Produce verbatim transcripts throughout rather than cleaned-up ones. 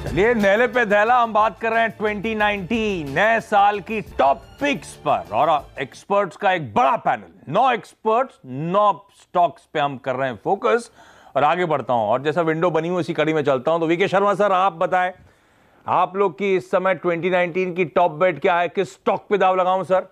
चलिए नेले पे धैला, हम बात कर रहे हैं ट्वेंटी नाइनटीन नए साल की टॉप पिक्स पर और एक्सपर्ट्स का एक बड़ा पैनल। नौ एक्सपर्ट्स नौ स्टॉक्स पे हम कर रहे हैं फोकस और आगे बढ़ता हूं और जैसा विंडो बनी हुई उसी कड़ी में चलता हूं। तो वीके शर्मा सर, आप बताएं आप लोग की इस समय ट्वेंटी नाइनटीन की टॉप बेट क्या है, किस स्टॉक पे दाव लगाऊं सर?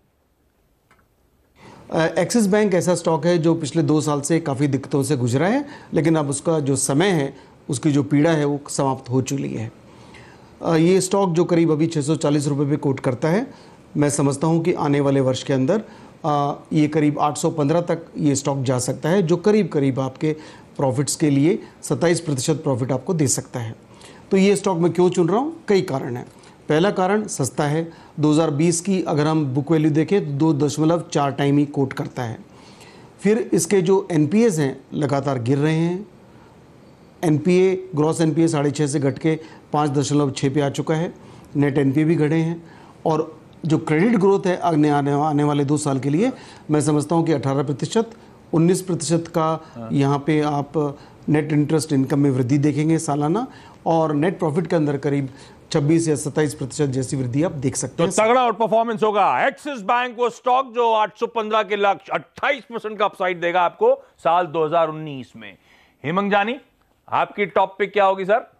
एक्सिस बैंक ऐसा स्टॉक है जो पिछले दो साल से काफ़ी दिक्कतों से गुजरा है, लेकिन अब उसका जो समय है, उसकी जो पीड़ा है वो समाप्त हो चुकी है। ये स्टॉक जो करीब अभी छः सौ चालीस रुपये पे कोट करता है, मैं समझता हूँ कि आने वाले वर्ष के अंदर ये करीब आठ सौ पंद्रह तक ये स्टॉक जा सकता है, जो करीब करीब आपके प्रॉफिट्स के लिए सत्ताईस प्रतिशत प्रॉफिट आपको दे सकता है। तो ये स्टॉक मैं क्यों चुन रहा हूँ? कई कारण हैं। पहला कारण सस्ता है। दो हज़ार बीस की अगर हम बुक वैल्यू देखें तो दो दशमलव चार टाइम ही कोट करता है। फिर इसके जो एन पी एस हैं लगातार गिर रहे हैं। N P A gross N P A साढ़े छः से घट के पाँच दशमलव छः पे आ चुका है। नेट एन पी ए भी घटे हैं और जो क्रेडिट ग्रोथ है आने आने आने वाले दो साल के लिए मैं समझता हूँ कि अठारह प्रतिशत उन्नीस प्रतिशत का यहाँ पे आप नेट इंटरेस्ट इनकम में वृद्धि देखेंगे सालाना, और नेट प्रॉफिट के अंदर करीब छब्बीस या सत्ताईस प्रतिशत जैसी वृद्धि आप देख सकते हैं। तो तगड़ा आउट परफॉर्मेंस होगा। एक्सिस बैंक वो स्टॉक जो आठ सौ पंद्रह के लक्ष्य अट्ठाईस परसेंट का अपसाइड देगा आपको साल दो हज़ार उन्नीस में। हेमंत जानी, आपकी टॉप पिक क्या होगी सर?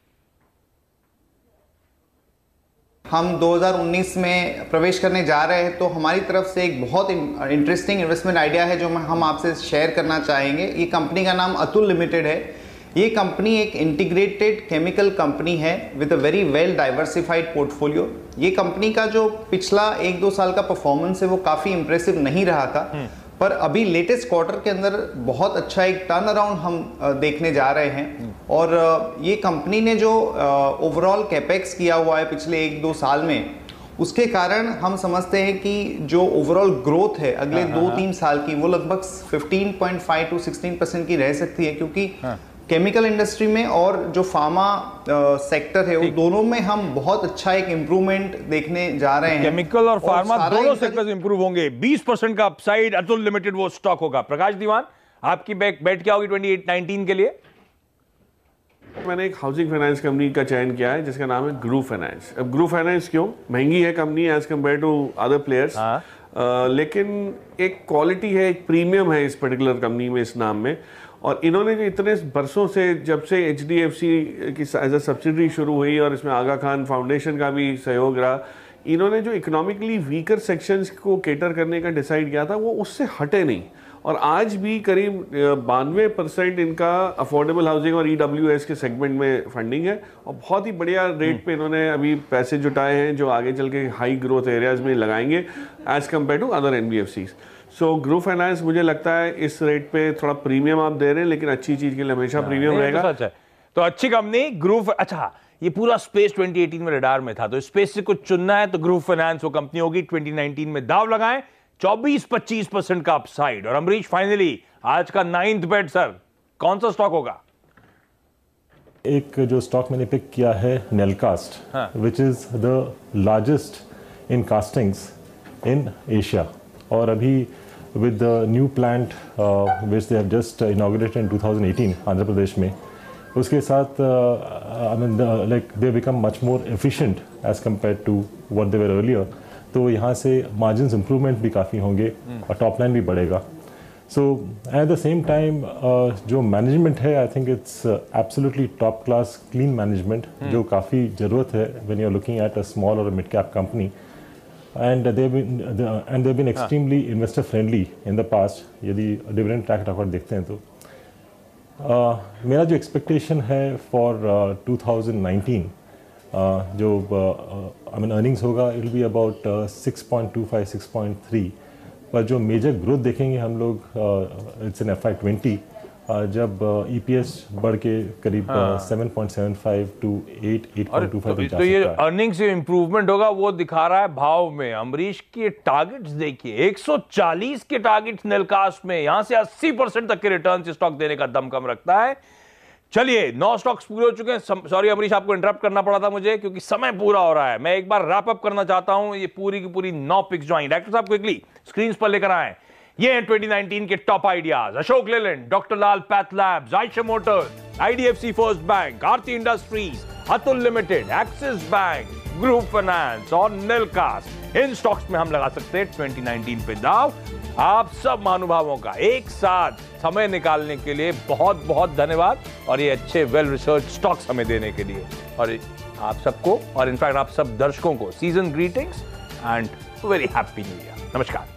हम दो हज़ार उन्नीस में प्रवेश करने जा रहे हैं, तो हमारी तरफ से एक बहुत इंटरेस्टिंग इन्वेस्टमेंट आइडिया है जो हम आपसे शेयर करना चाहेंगे। ये कंपनी का नाम अतुल लिमिटेड है। ये कंपनी एक इंटीग्रेटेड केमिकल कंपनी है with a very well diversified portfolio. ये कंपनी का जो पिछला एक दो साल का परफॉर्मेंस है वो काफ़ी इंप्रेसिव नहीं रहा था, पर अभी लेटेस्ट क्वार्टर के अंदर बहुत अच्छा एक टर्न अराउंड हम देखने जा रहे हैं। और ये कंपनी ने जो ओवरऑल कैपेक्स किया हुआ है पिछले एक दो साल में, उसके कारण हम समझते हैं कि जो ओवरऑल ग्रोथ है अगले दो तीन साल की वो लगभग पंद्रह पॉइंट पाँच टू सोलह परसेंट की रह सकती है, क्योंकि केमिकल इंडस्ट्री में और जो फार्मा सेक्टर है वो दोनों में हम बहुत अच्छा एक इम्प्रूवमेंट देखने जा रहे हैं। केमिकल और फार्मा दोनों सेक्टर्स इंप्रूव होंगे। बीस परसेंट का अपसाइड अतुल लिमिटेड वो स्टॉक होगा। प्रकाश दीवान, आपकी बैक बेट क्या होगी ट्वेंटी नाइनटीन के लिए? मैंने एक हाउसिंग फाइनेंस कंपनी का चयन किया है जिसका नाम है ग्रू फाइनेंस। अब ग्रू फाइनेंस क्यों? महंगी है company as compare to other players, लेकिन एक क्वालिटी है, एक प्रीमियम है इस पर्टिकुलर कंपनी में, इस नाम में। और इन्होंने जो इतने बरसों से, जब से एच डी एफ सी की एज अ सब्सिडरी शुरू हुई और इसमें आगा खान फाउंडेशन का भी सहयोग रहा, इन्होंने जो इकोनॉमिकली वीकर सेक्शंस को केटर करने का डिसाइड किया था वो उससे हटे नहीं। और आज भी करीब बानवे परसेंट इनका अफोर्डेबल हाउसिंग और ई डब्ल्यू एस के सेगमेंट में फंडिंग है और बहुत ही बढ़िया रेट पे इन्होंने अभी पैसे जुटाए हैं जो आगे चल के हाई ग्रोथ एरियाज में लगाएंगे as compare to other N B F Cs. So Gruh Finance मुझे लगता है इस रेट पे थोड़ा प्रीमियम आप दे रहे हैं, लेकिन अच्छी चीज के लिए हमेशा प्रीमियम रहेगा। तो, अच्छा, तो अच्छी कंपनी ग्रू। अच्छा, ये पूरा स्पेस ट्वेंटी एटीन में रडार में था, तो स्पेस से कुछ चुनना है तो ग्रू फाइनेंस वो कंपनी होगी। ट्वेंटी नाइनटीन में दाव लगाएं, चौबीस पच्चीस परसेंट का अपसाइड। और अमरीश, फाइनली आज का नाइन्थ बेट सर, कौन सा स्टॉक होगा? एक जो स्टॉक मैंने पिक किया है Nelcast, which is the largest in castings in Asia. और अभी with the new plant uh, which they have just uh, inaugurated in two thousand eighteen Andhra Pradesh में, उसके साथ I mean like they become much more efficient as compare to what they were earlier. तो यहाँ से margins improvement भी काफ़ी होंगे और टॉप लाइन भी बढ़ेगा। So at the same time जो मैनेजमेंट है, I think it's absolutely top class clean management, जो काफ़ी ज़रूरत है when you are looking at a small और mid cap company. And they've been and they've been extremely investor friendly in the past। यदि dividend track record देखते हैं तो uh, मेरा जो एक्सपेक्टेशन है फॉर टू थाउजेंड नाइनटीन जो I mean earnings होगा, it will be about six point two five six point three. पर जो मेजर ग्रोथ देखेंगे हम लोग it's in F Y twenty, जब ई पी एस बढ़ के करीब seven point seven five to eight eight point two five. तो ये अर्निंग से इंप्रूवमेंट होगा वो दिखा रहा है भाव में। अमरीश के टारगेट्स देखिए, एक सौ चालीस के टारगेट्स नेलकास्ट में, यहां से अस्सी परसेंट तक के रिटर्न स्टॉक देने का दम कम रखता है। चलिए, नौ स्टॉक्स पूरे हो चुके हैं। सॉरी अमरीश, आपको इंटरप्ट करना पड़ा था मुझे क्योंकि समय पूरा हो रहा है। मैं एक बार रैप अप करना चाहता हूं ये पूरी की पूरी नौ पिक्स जो आई। डॉक्टर साहब क्विकली स्क्रीन पर लेकर आए। ये हैं ट्वेंटी नाइनटीन के top ideas. Ashok Leyland, doctor Lal PathLabs, Eicher Motors, IDFC First Bank, Aarti Industries, Atul Limited, Axis Bank, Gruh Finance और नेलकास्ट। इन स्टॉक्स में हम लगा सकते हैं ट्वेंटी नाइनटीन पे दाव। आप सब महानुभावों का एक साथ समय निकालने के लिए बहुत बहुत धन्यवाद और ये अच्छे वेल रिसर्च स्टॉक्स हमें देने के लिए। और आप सबको और इनफैक्ट आप सब दर्शकों को season greetings and very happy New Year. नमस्कार।